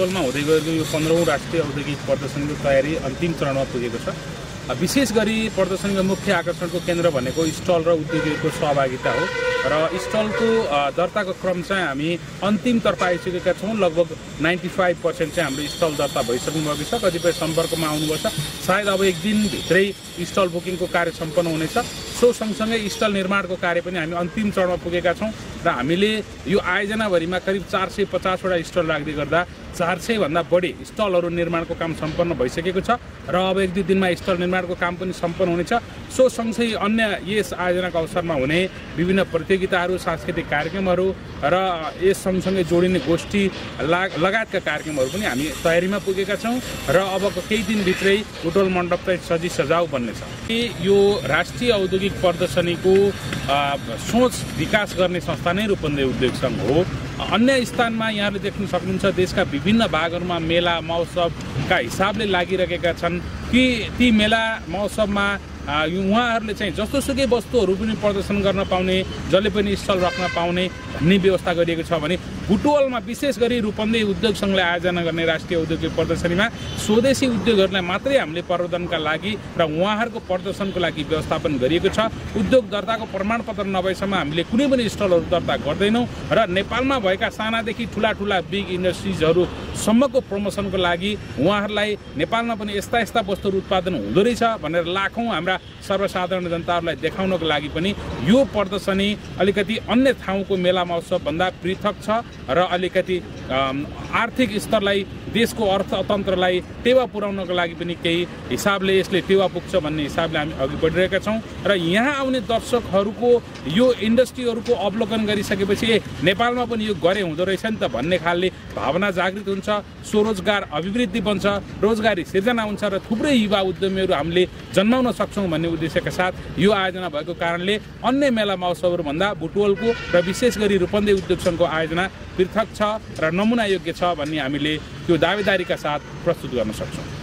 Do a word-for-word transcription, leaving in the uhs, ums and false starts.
बुटवलमा हुँदै गएको यो पन्ध्रौं राष्ट्रिय औद्योगिक प्रदर्शनीको तयारी अन्तिम चरणमा पुगेको छ। विशेष गरी प्रदर्शनीको मुख्य आकर्षणको केन्द्र भनेको स्टल र उद्योगीहरूको सहभागिता हो र स्टलको दर्ताको क्रम चाहिँ हामी अन्तिमतर्फ आइसकेका छौँ। लगभग नाइन्टी फाइभ पर्सेन्ट चाहिँ हाम्रो स्टल दर्ता भइसक्नु भएको छ। कतिपय सम्पर्कमा आउनुपर्छ, सायद अब एक दिनभित्रै स्टल बुकिङको कार्य सम्पन्न हुनेछ। सो सँगसँगै स्टल निर्माणको कार्य पनि हामी अन्तिम चरणमा पुगेका छौँ र हामीले यो आयोजनाभरिमा करिब चार सय पचासवटा स्टल राख्दै गर्दा चार सय भन्दा बढी स्टलहरू निर्माणको काम सम्पन्न भइसकेको छ र अब एक दुई दिनमा स्टल निर्माणको काम पनि सम्पन्न हुनेछ। सो सँगसँगै अन्य यस आयोजनाको अवसरमा हुने विभिन्न प्रतियोगिताहरू, सांस्कृतिक कार्यक्रमहरू र यस सँगसँगै जोडिने गोष्ठी लगायतका कार्यक्रमहरू पनि हामी तयारीमा पुगेका छौँ र अबको केही दिनभित्रै बुटवल मण्डप चाहिँ सजी सजाउ बन्नेछ। यो राष्ट्रिय औद्योगिक प्रदर्शनीको सोच विकास गर्ने संस्था नै रूपन्देही उद्योग सङ्घ हो। अन्य स्थानमा यहाँले देख्न सक्नुहुन्छ देशका विभिन्न भागहरूमा मेला महोत्सवका हिसाबले लागिरहेका छन् कि ती मेला महोत्सवमा उहाँहरूले चाहिँ जस्तोसुकै वस्तुहरू पनि प्रदर्शन गर्न पाउने, जसले पनि स्टल राख्न पाउने भन्ने व्यवस्था गरिएको छ भने बुटवलमा विशेष गरी रूपन्देही उद्योग सङ्घले आयोजना गर्ने राष्ट्रिय औद्योगिक प्रदर्शनीमा स्वदेशी उद्योगहरूलाई मात्रै हामीले प्रवर्धनका लागि र उहाँहरूको प्रदर्शनको लागि व्यवस्थापन गरिएको छ। उद्योग दर्ताको प्रमाणपत्र नभएसम्म हामीले कुनै पनि स्टलहरू दर्ता गर्दैनौँ र नेपालमा भएका सानादेखि ठुला ठुला बिग इन्डस्ट्रिजहरूसम्मको प्रमोसनको लागि उहाँहरूलाई नेपालमा पनि यस्ता यस्ता वस्तुहरू उत्पादन हुँदो रहेछ भनेर लाखौँ हाम्रा सर्वसाधारण जनताहरूलाई देखाउनको लागि पनि यो प्रदर्शनी अलिकति अन्य ठाउँको मेला महोत्सवभन्दा पृथक छ र अलिकति आर्थिक स्तरलाई, देशको अर्थतन्त्रलाई टेवा पुर्याउनको लागि पनि केही हिसाबले यसले टेवा पुग्छ भन्ने हिसाबले हामी अघि बढिरहेका छौँ र यहाँ आउने दर्शकहरूको यो इन्डस्ट्रीहरूको अवलोकन गरिसकेपछि ए नेपालमा पनि यो गरे हुँदो रहेछ नि त भन्ने खालले भावना जागृत हुन्छ, स्वरोजगार अभिवृद्धि बन्छ, रोजगारी सिर्जना हुन्छ र थुप्रै युवा उद्यमीहरू हामीले जन्माउन सक्छौँ भन्ने उद्देश्यका साथ यो आयोजना भएको कारणले अन्य मेला महोत्सवहरूभन्दा बुटवलको र विशेष गरी रूपन्देही उद्योग सङ्घको आयोजना पृथक छ र नमुना योग्य छ भन्ने हामीले त्यो दावेदारीका साथ प्रस्तुत गर्न सक्छौँ।